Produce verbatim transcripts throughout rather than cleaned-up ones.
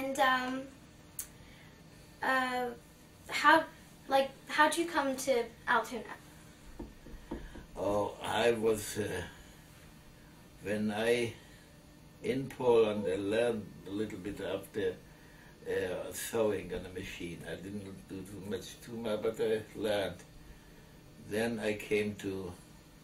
And um, uh, how, like, how'd you come to Altoona? Oh, I was, uh, when I, in Poland, I learned a little bit after uh, sewing on a machine. I didn't do too much, too much, but I learned. Then I came to,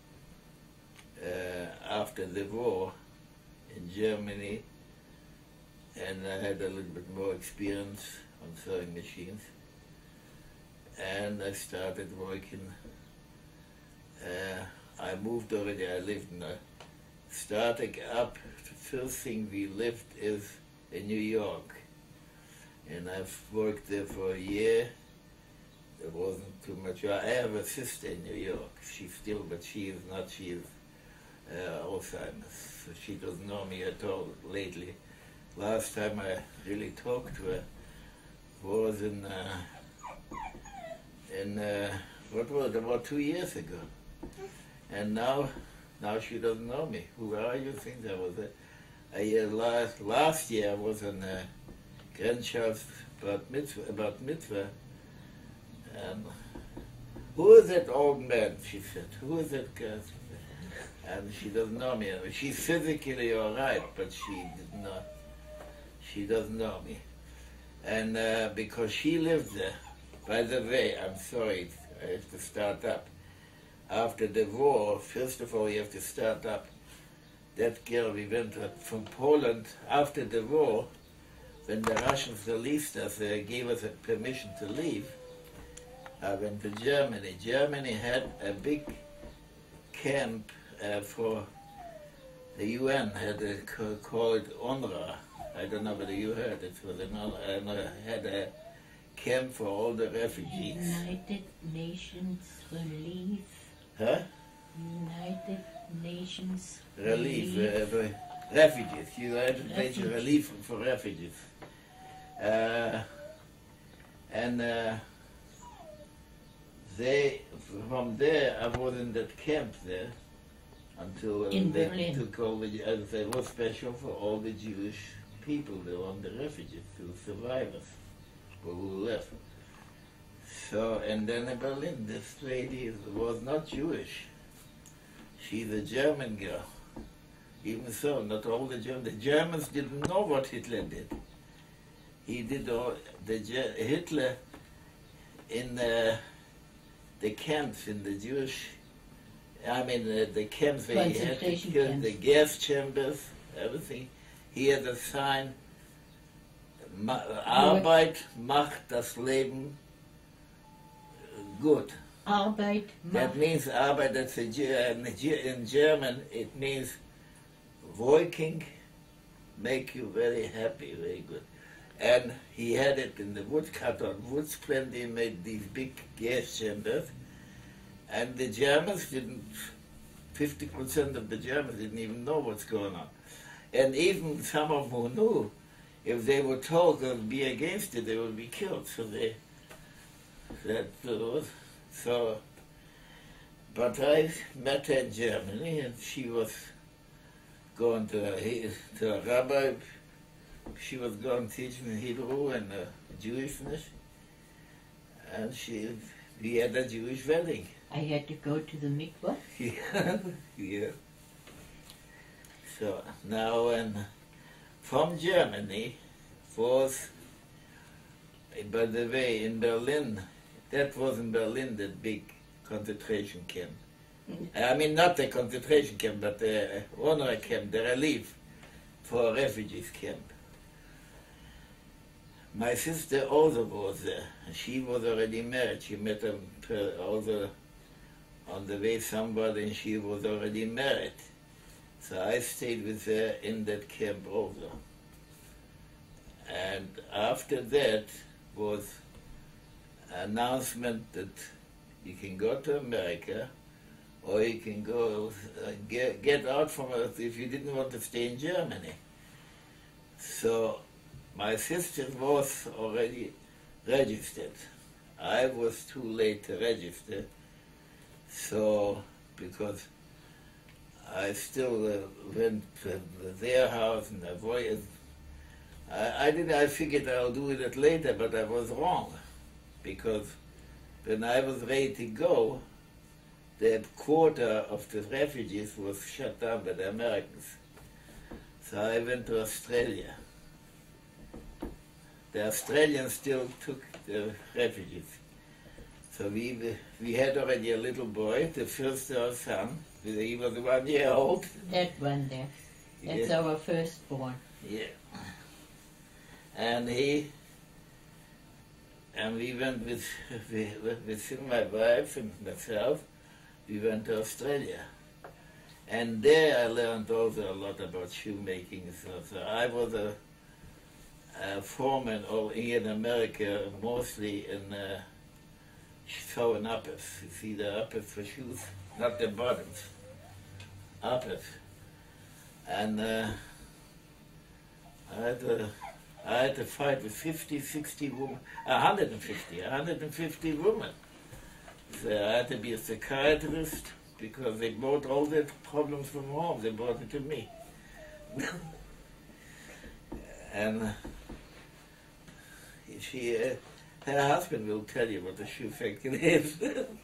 uh, after the war in Germany, and I had a little bit more experience on sewing machines. And I started working. Uh, I moved already, I lived in a, starting up, the first thing we lived is in New York. And I've worked there for a year. There wasn't too much. I have a sister in New York. She's still, but she is not, she is uh, Alzheimer's. So she doesn't know me at all lately. Last time I really talked to her was in, uh, in uh, what was it, about two years ago. And now, now she doesn't know me. Who are you? Think I was a, a year last last year I was in a grandchild's bat mitzvah, bat mitzvah, and who is that old man? She said. Who is that guy? And she doesn't know me. She's physically all right, but she did not. She doesn't know me, and uh, because she lived there. By the way, I'm sorry, I have to start up. After the war, first of all, you have to start up. That girl, we went from Poland after the war, when the Russians released us, they gave us a permission to leave. I went to Germany. Germany had a big camp uh, for the U N, had a, called UNRWA. I don't know whether you heard it, was another, had a camp for all the refugees. United Nations Relief. Huh? United Nations Relief, Relief. Uh, refugees, United Nations Refugees. Relief for refugees. Uh, and uh, they, from there, I was in that camp there until uh, In they Berlin. took all the, as it was special for all the Jewish people there on the refugees, the survivors who left. So, and then in Berlin, this lady was not Jewish. She's a German girl. Even so, not all the Germans. The Germans didn't know what Hitler did. He did all, the Ge- Hitler in the, the camps, in the Jewish, I mean uh, the camps where he had to Concentration kill, camps. the gas chambers, everything. He had a sign, Ma- Arbeit macht das Leben gut. Arbeit That macht means Arbeit, that's a, Ge- in Ge- in German, it means working make you very happy, very good. And he had it in the woodcut on wood split, he made these big gas chambers. And the Germans didn't, fifty percent of the Germans didn't even know what's going on. And even some of them who knew, if they were told to be against it, they would be killed. So they, that was, so, but I met her in Germany, and she was going to a, to a rabbi. She was going to teach me Hebrew and uh, Jewishness, and she, we had a Jewish wedding. I had to go to the mikvah. Yeah, yeah. So now, and from Germany was, by the way, in Berlin, that was in Berlin, that big concentration camp. I mean, not the concentration camp, but the UNRWA camp, the relief for refugees camp. My sister also was there. She was already married. She met him also on the way somebody, and she was already married. So I stayed with her in that camp also. And after that was an announcement that you can go to America, or you can go uh, get, get out from it if you didn't want to stay in Germany. So my sister was already registered. I was too late to register, so because I still uh, went to their house and avoided, I, I didn't. I figured I'll do it later, but I was wrong, because when I was ready to go, the quarter of the refugees was shut down by the Americans. So I went to Australia. The Australians still took the refugees. So we we had already a little boy, the first our son. He was one year old. That one there. That's Yeah. our firstborn. Yeah. And he, and we went with, with, with my wife and myself, we went to Australia. And there I learned also a lot about shoemaking. So, so I was a, a foreman all in America, mostly in uh, sewing uppers. You see the uppers for shoes, not the bottoms, uppers. And uh, I had to, I had to fight with fifty, sixty women, one hundred fifty, one hundred fifty women. So I had to be a psychiatrist because they brought all their problems from home. They brought it to me. And uh, she, uh, her husband will tell you what a shoe factory is.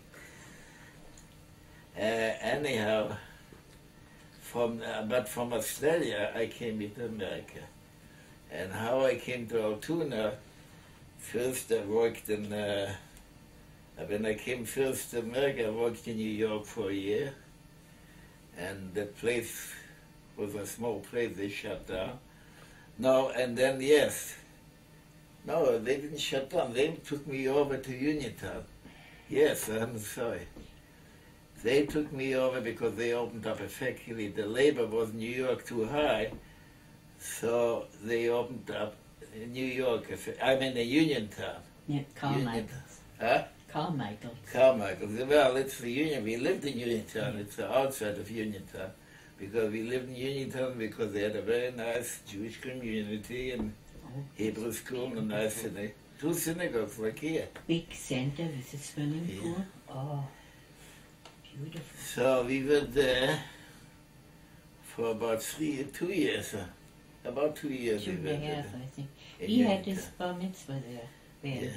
uh, anyhow, from uh, but from Australia I came to America. And how I came to Altoona, first I worked in, uh, when I came first to America, I worked in New York for a year. And that place was a small place, they shut down. No, and then yes, no, they didn't shut down, they took me over to Uniontown. Yes, I'm sorry. They took me over because they opened up a factory. The labor was in New York too high, so they opened up in New York, I mean in Uniontown. Yeah, Carmichael. Huh? Carmichael. Carmichael. Well, it's the Union. We lived in Uniontown. It's the outside of Uniontown. Because we lived in Uniontown because they had a very nice Jewish community and Oh, Hebrew school and a nice synagogue. Two synagogues like here. big center with a swimming Yeah. pool. Oh, beautiful. So we were there for about three, two years. uh, About two years Two we and were a half, there. I think. in He had Uniontown. his bar mitzvah there. Then. Yeah.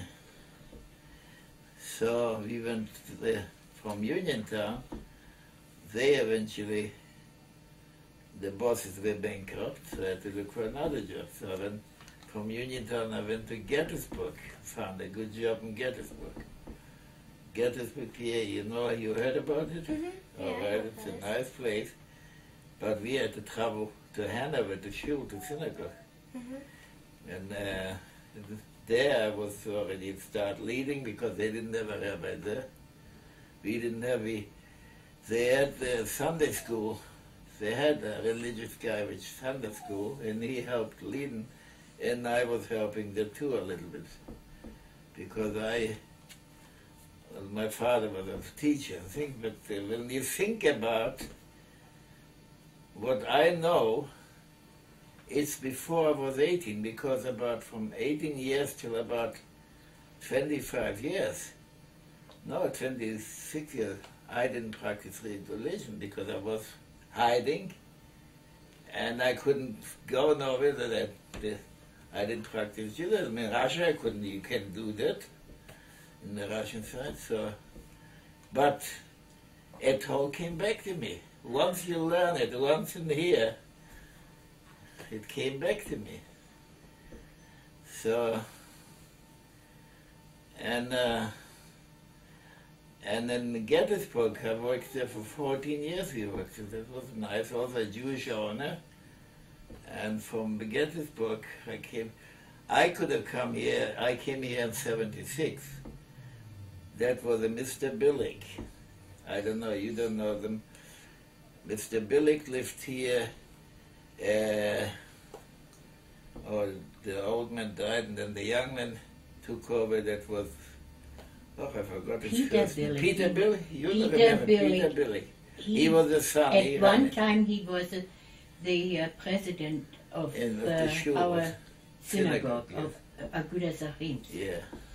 So we went to the, from Uniontown. They eventually, the bosses were bankrupt, so I had to look for another job. So I went from Uniontown, I went to Gettysburg, found a good job in Gettysburg. Gettysburg, P A, you know, you heard about it? Mhm. All Yeah, I right, know it's about a it. nice place. But we had to travel to Hanover to shul, to synagogue. Mhm. And uh, there I was already start leading because they didn't have a rabbi there. We didn't have, we, they had the Sunday school. They had a religious guy with Sunday school and he helped leading and I was helping there too a little bit. Because I, well, my father was a teacher, I think, but uh, when you think about what I know, it's before I was eighteen, because about from eighteen years till about twenty-five years, no, twenty-six years, I didn't practice religion because I was hiding and I couldn't go nowhere that I, I didn't practice Judaism. In Russia, I couldn't, you can't do that in the Russian side, so, but it all came back to me. Once you learn it, once in here, it came back to me. So, and uh, and in Gettysburg, I worked there for fourteen years. We worked there. That was nice. Also a Jewish owner. And from Gettysburg, I came. I could have come here. I came here in seventy-six. That was a Mister Billick. I don't know. You don't know them. Mister Billick lived here. Uh, oh, the old man died, and then the young man took over. That was, oh, I forgot his Peter first name. Billick. Peter Billick. You Peter remember Billick. Peter Billick? He, He was the son. at he one ran it. time he was uh, the uh, president of In the uh, shul, our synagogue, synagogue, of uh, Agudas Achim. Yeah.